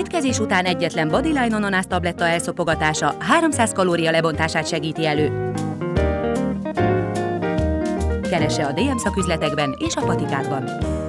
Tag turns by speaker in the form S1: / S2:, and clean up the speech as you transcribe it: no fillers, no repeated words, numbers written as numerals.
S1: Étkezés után egyetlen Bodyline ananász tabletta elszopogatása 300 kalória lebontását segíti elő. Keresse a DM szaküzletekben és a patikákban.